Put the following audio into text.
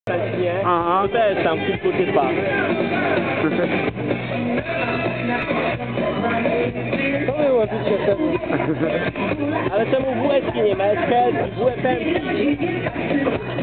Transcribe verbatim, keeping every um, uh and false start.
Nie? Aha. To też tam kilku typach. To było życie temu. Ale czemu W S ki nie ma? S K S i W F M?